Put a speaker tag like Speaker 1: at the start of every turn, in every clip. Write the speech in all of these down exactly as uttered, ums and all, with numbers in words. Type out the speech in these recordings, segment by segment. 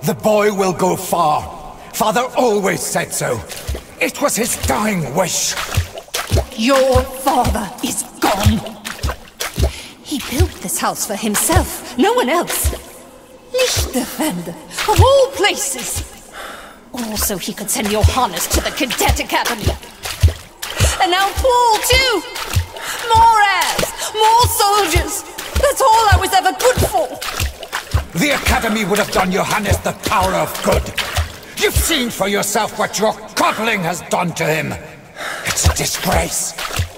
Speaker 1: The boy will go far. Father always said so. It was his dying wish.
Speaker 2: Your father is gone. He built this house for himself, no one else. Lichterfelde, of all places. Also, he could send Johannes to the Cadet Academy. And now Paul, too! More heirs! More soldiers! That's all I was ever good for!
Speaker 1: The Academy would have done Johannes the power of good. You've seen for yourself what your coddling has done to him. It's a disgrace.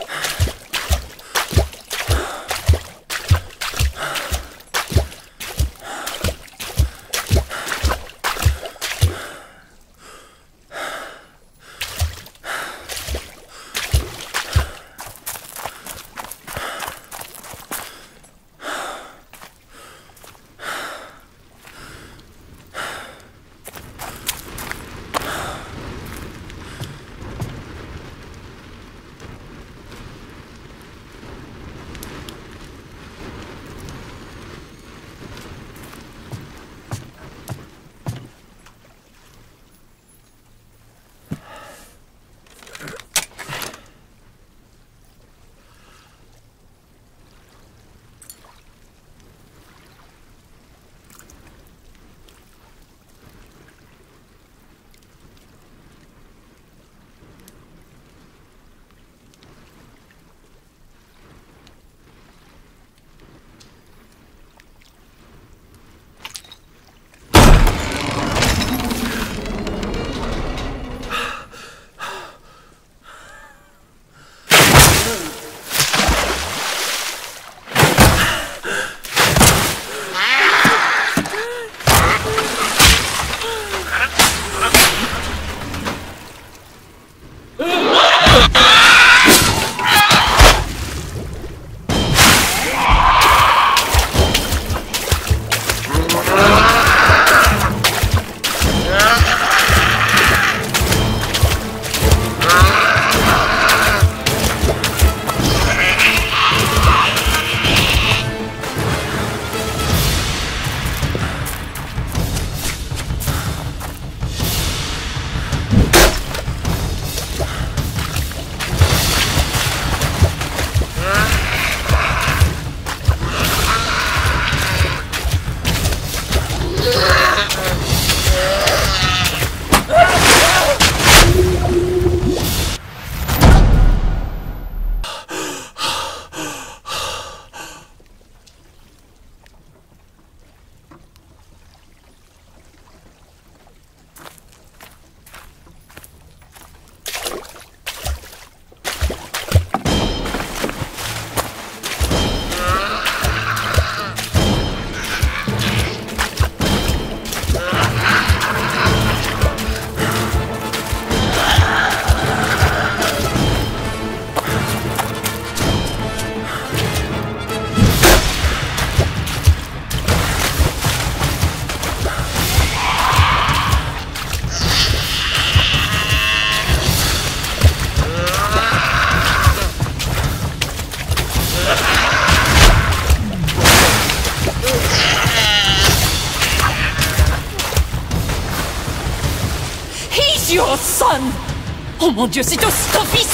Speaker 2: Your son! Oh mon Dieu, c'est ton fils!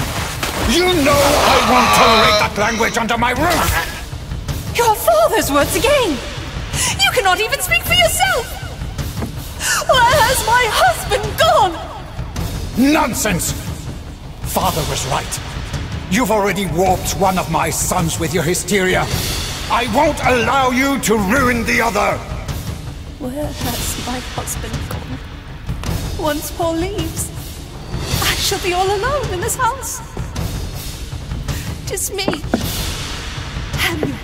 Speaker 1: You know I won't tolerate that language under my roof!
Speaker 2: Your father's words again! You cannot even speak for yourself! Where has my husband gone?
Speaker 1: Nonsense! Father was right. You've already warped one of my sons with your hysteria. I won't allow you to ruin the other!
Speaker 2: Where has my husband gone? Once Paul leaves, I shall be all alone in this house. Just me and